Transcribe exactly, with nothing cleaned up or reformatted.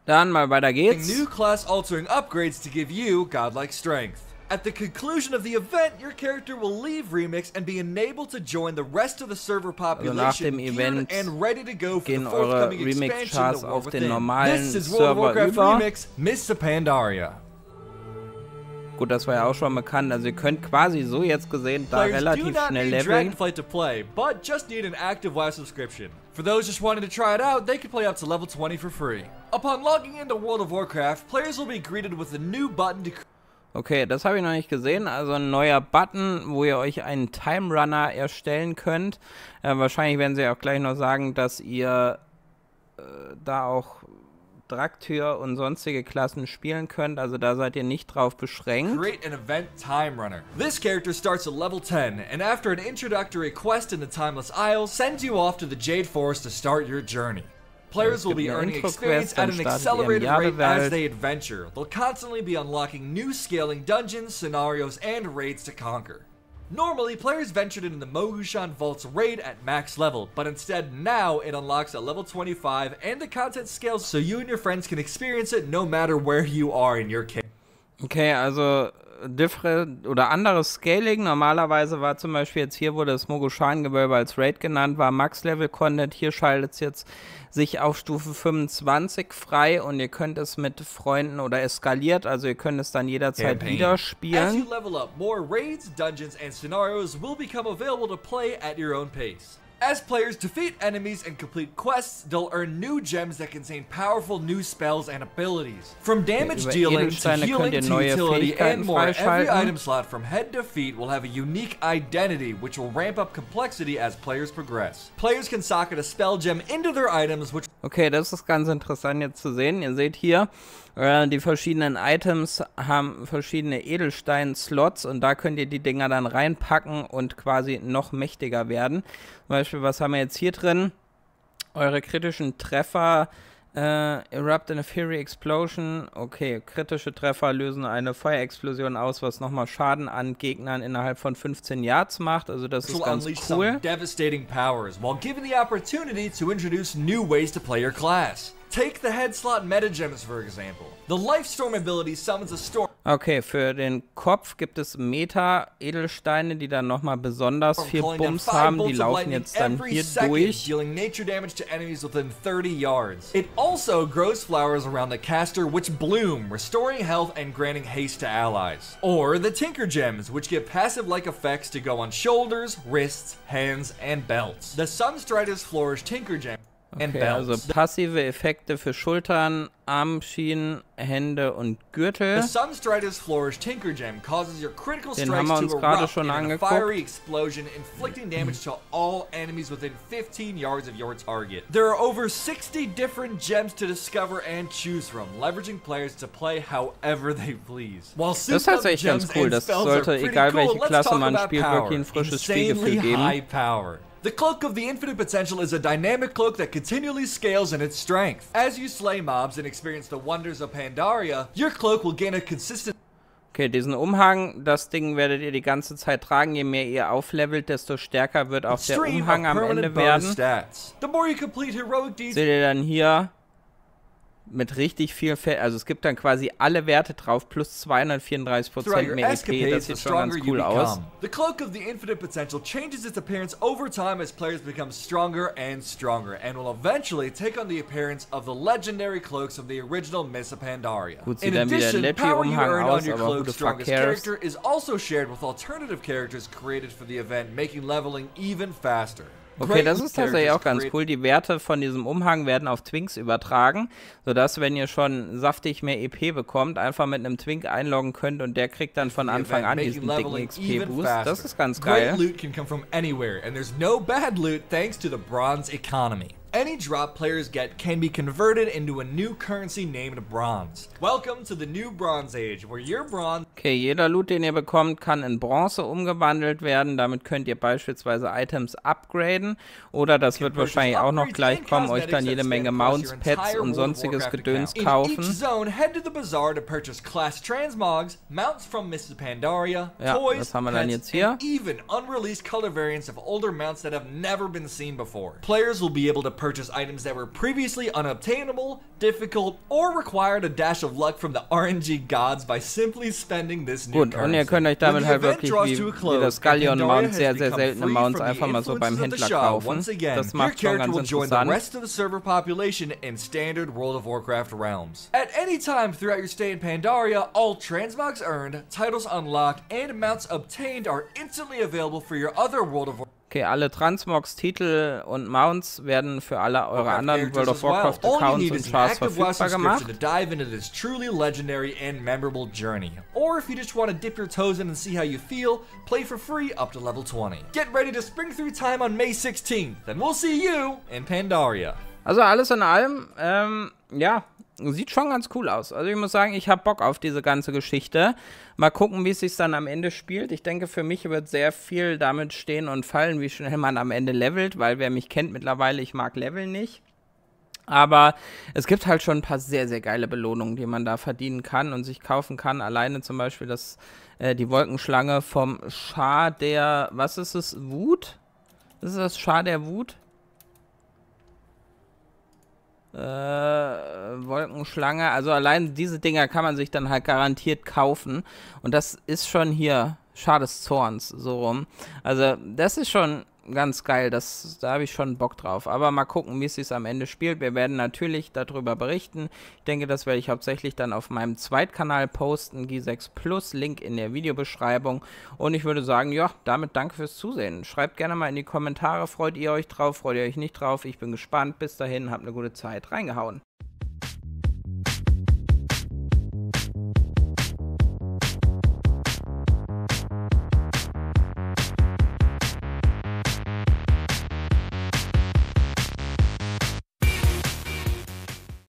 Dann mal weiter geht's. New class-altering upgrades to give you godlike strength. At the conclusion of the event, your character will leave Remix and be enabled to join the rest of the server population, also nach dem Event and ready to go for gehen the eure forthcoming Remix-Chars expansion auf den within. normalen This is World of Server Warcraft über. Remix, Mists of Pandaria. Gut, das war ja auch schon bekannt. Also ihr könnt quasi so jetzt gesehen da Players relativ do not schnell need leveln. Dragonflight to play, but just need an active WoW subscription. For those just wanting to try it out, they can play up to level twenty for free. Upon logging into World of Warcraft, players will be greeted with a new button to Okay, das habe ich noch nicht gesehen. Also ein neuer Button, wo ihr euch einen Time Runner erstellen könnt. Äh, wahrscheinlich werden sie auch gleich noch sagen, dass ihr äh, da auch Draktyr und sonstige Klassen spielen könnt. Also da seid ihr nicht drauf beschränkt. Create an event Time Runner. This character starts at level ten, and after an introductory quest in the Timeless Isles, sends you off to the Jade Forest to start your journey. Players will be earning experience at an accelerated rate as they adventure. They'll constantly be unlocking new scaling dungeons, scenarios, and raids to conquer. Normally, players ventured into the Mogushan Vault's raid at max level, but instead now it unlocks at level twenty-five and the content scales so you and your friends can experience it no matter where you are in your cave. Okay, also different oder anderes Scaling. Normalerweise war zum Beispiel jetzt hier, wo das Mogushan-Gewölbe als Raid genannt war, Max-Level-Content. Hier schaltet es jetzt sich auf Stufe fünfundzwanzig frei und ihr könnt es mit Freunden oder eskaliert, also ihr könnt es dann jederzeit Campaign. wieder As spielen. you level up, more raids, dungeons, and scenarios will become available to play at your own pace. As players defeat enemies and complete quests, they'll earn new gems that contain powerful new spells and abilities. From damage Über dealing to Edelsteine healing könnt ihr to neue utility and Fähigkeiten more, every freischalten. item slot from head to feet will have a unique identity which will ramp up complexity as players progress. Players can socket a spell gem into their items which Okay, das ist ganz interessant jetzt zu sehen. Ihr seht hier, äh, die verschiedenen Items haben verschiedene Edelstein-Slots und da könnt ihr die Dinger dann reinpacken und quasi noch mächtiger werden. Zum Beispiel, was haben wir jetzt hier drin? Eure kritischen Treffer, äh, Erupt in a Fury Explosion. Okay, kritische Treffer lösen eine Feuerexplosion aus, was nochmal Schaden an Gegnern innerhalb von fünfzehn Yards macht. Also das ist will ganz unleash cool. some devastating powers while given the opportunity to introduce new ways to play your class. Take the head slot metagems for example. The Lifestorm ability summons a storm. Okay, für den Kopf gibt es Meta-Edelsteine, die dann nochmal besonders viel calling down Bums five haben. Die bolts of laufen lightning jetzt dann every hier second, durch. dealing nature damage to enemies within thirty yards. It also grows flowers around the caster which bloom, restoring health and granting haste to allies. Or the Tinker Gems, which give passive-like effects to go on shoulders, wrists, hands, and belts. The Sunstrider's Flourish Tinker Gem and Okay, also belts. passive Effekte für Schultern, Armschienen, Hände und Gürtel. The Sunstrider's Flourish Tinker Gem causes your critical Den strikes haben wir uns to gerade erupt schon in a angeguckt. fiery explosion, inflicting damage to all enemies within fifteen yards of your target. There are over sixty different gems to discover and choose from, leveraging players to play however they please. While Das ist tatsächlich ganz cool. Das sollte, egal welche Klasse man spielt, wirklich ein frisches Spielgefühl geben. High power. The Cloak of the Infinite Potential is a dynamic cloak that continually scales in its strength. As you slay mobs and experience the wonders of Pandaria, your cloak will gain a consistent Okay, diesen Umhang, das Ding werdet ihr die ganze Zeit tragen. Je mehr ihr auflevelt, desto stärker wird auch der stream Umhang of am permanent Ende bonus werden. stats. The more you complete heroic deeds, Seht ihr dann hier mit richtig viel Fett, also es gibt dann quasi alle Werte drauf, plus zweihundertvierunddreißig throughout Prozent your mehr E P, escapades, das the sieht schon ganz stronger you cool aus. become. The Cloak of the Infinite Potential changes its appearance over time as players become stronger and stronger, and will eventually take on the appearance of the legendary cloaks of the original Mists of Pandaria. Gut, sieht In dann wieder addition, Leppi power you Umhang earn on aus, your aber who cloak's the fuck strongest cares? character is also shared with alternative characters created for the event, making leveling even faster. Okay, das ist tatsächlich auch ganz cool. Die Werte von diesem Umhang werden auf Twinks übertragen, sodass, wenn ihr schon saftig mehr E P bekommt, einfach mit einem Twink einloggen könnt und der kriegt dann von Anfang an diesen dicken X P-Boost. Das ist ganz geil. Great loot can come from anywhere, and there's no bad loot thanks to the bronze economy. Any drop players get can be converted into a new currency named Bronze. Welcome to the new Bronze Age, where your Bronze... Okay, jeder Loot, den ihr bekommt, kann in Bronze umgewandelt werden. Damit könnt ihr beispielsweise Items upgraden. Oder, das wird wahrscheinlich auch noch gleich kommen, euch dann jede Menge Mounts, Pets und sonstiges Gedöns kaufen. In each zone, head to the bazaar to purchase class transmogs, mounts from Misses Pandaria, Ja, toys, was haben wir dann pets, jetzt hier? and even unreleased color variants of older mounts that have never been seen before. Players will be able to purchase items that were previously unobtainable, difficult, or required a dash of luck from the R N G gods by simply spending this new Gut, und ihr könnt euch damit halt wirklich wie, wie das Galleon-Mount, sehr, sehr seltene Mounts einfach mal so beim Händler kaufen. Das macht schon ganz interessant. Rest of the server population in standard World of Warcraft realms. At any time throughout your stay in Pandaria, all transmogs earned, titles unlocked, and mounts obtained are instantly available for your other World of Warcraft. Okay, alle Transmogs, Titel und Mounts werden für alle eure anderen World of Warcraft Accounts und Chars verfügbar gemacht. To dive into this truly legendary and memorable journey. Or if you just want to dip your toes in and see how you feel, play for free up to level twenty. Get ready to spring through time on May sixteenth, and we'll see you in Pandaria. Also alles in allem, ähm, ja, sieht schon ganz cool aus. Also ich muss sagen, ich habe Bock auf diese ganze Geschichte. Mal gucken, wie es sich dann am Ende spielt. Ich denke, für mich wird sehr viel damit stehen und fallen, wie schnell man am Ende levelt, weil wer mich kennt mittlerweile, ich mag Leveln nicht. Aber es gibt halt schon ein paar sehr, sehr geile Belohnungen, die man da verdienen kann und sich kaufen kann. Alleine zum Beispiel das, äh, die Wolkenschlange vom Schar der, was ist es, Wut? Ist das Schar der Wut? Äh, Wolkenschlange, also allein diese Dinger kann man sich dann halt garantiert kaufen und das ist schon hier Schar des Zorns, so rum. Also das ist schon ganz geil, das, da habe ich schon Bock drauf, aber mal gucken, wie es sich am Ende spielt. Wir werden natürlich darüber berichten. Ich denke, das werde ich hauptsächlich dann auf meinem Zweitkanal posten, G sechs Plus, Link in der Videobeschreibung, und ich würde sagen, ja, damit danke fürs Zusehen. Schreibt gerne mal in die Kommentare, freut ihr euch drauf, freut ihr euch nicht drauf, ich bin gespannt. Bis dahin, habt eine gute Zeit, reingehauen.